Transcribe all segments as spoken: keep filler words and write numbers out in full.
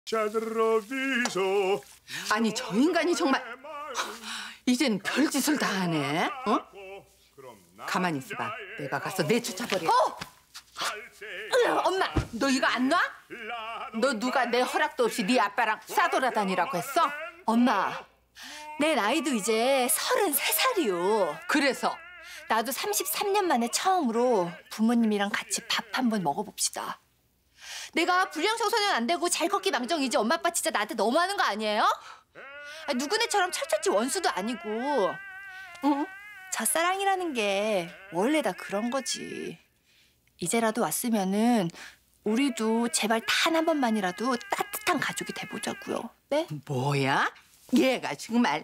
아니 저 인간이 정말 이젠 별짓을 다 하네. 어? 가만히 있어봐. 내가 가서 내쫓아버려. 어! 으, 엄마, 너 이거 안 놔? 너 누가 내 허락도 없이 네 아빠랑 싸돌아다니라고 했어? 엄마, 내 나이도 이제 서른세 살이요. 그래서? 나도 삼십삼 년 만에 처음으로 부모님이랑 같이 밥 한번 먹어봅시다. 내가 불량 청소년 안 되고 잘 걷기 망정이지 엄마 아빠 진짜 나한테 너무하는 거 아니에요? 아, 누구네처럼 철저치 원수도 아니고. 응? 첫사랑이라는 게 원래 다 그런 거지. 이제라도 왔으면은 우리도 제발 단 한 번만이라도 따뜻한 가족이 돼보자고요. 네? 뭐야? 얘가 정말.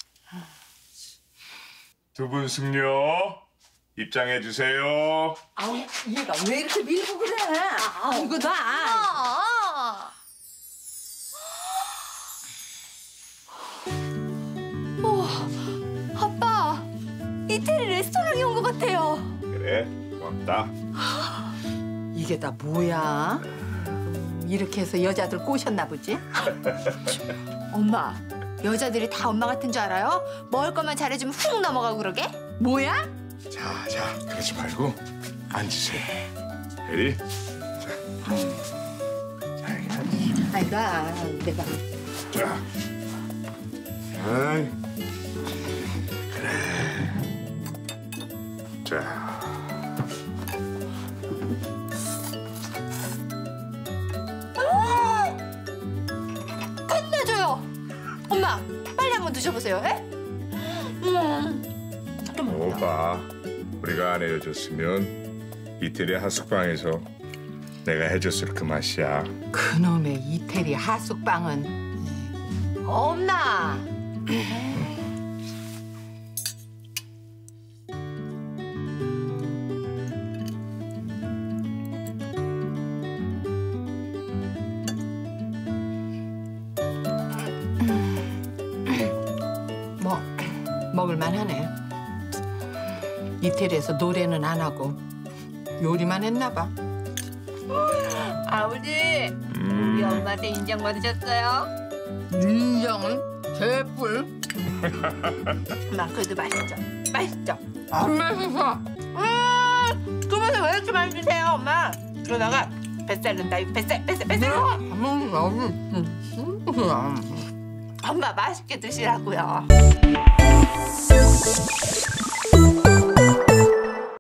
두 분 승려 입장해 주세요. 아우, 얘가 왜 이렇게 밀고 그래? 아, 이거 놔. 아. 오, 아빠, 이태리 레스토랑에 온 것 같아요. 그래, 고맙다. 이게 다 뭐야? 이렇게 해서 여자들 꼬셨나 보지? 엄마, 여자들이 다 엄마 같은 줄 알아요? 먹을 것만 잘해주면 훅 넘어가고 그러게? 뭐야? 자, 자, 그러지 말고 앉으세요. 혜리, 자, 자, 여기 앉으시오. 아이가 내가. 자, 아이, 그래. 자. 끝내줘요. 엄마, 빨리 한번 드셔보세요. 에? 음. 오빠, 우리가 안 헤어졌으면 이태리 하숙방에서 내가 해줬을 그 맛이야. 그놈의 이태리 하숙방은. 엄마. 뭐 먹을만 하네. 이태리에서 노래는 안 하고 요리만 했나 봐. 아버지, 우리 엄마한테 인정받으셨어요? 인정은 개뿔. 엄마, 그래도 맛있죠? 맛있죠? 안 맛있어. 음, 그러면서 왜 이렇게 많이 주세요, 엄마? 그러다가 뱃살 는다, 이거 뱃살, 뱃살, 뱃살. 엄마, 맛있게 드시라고요.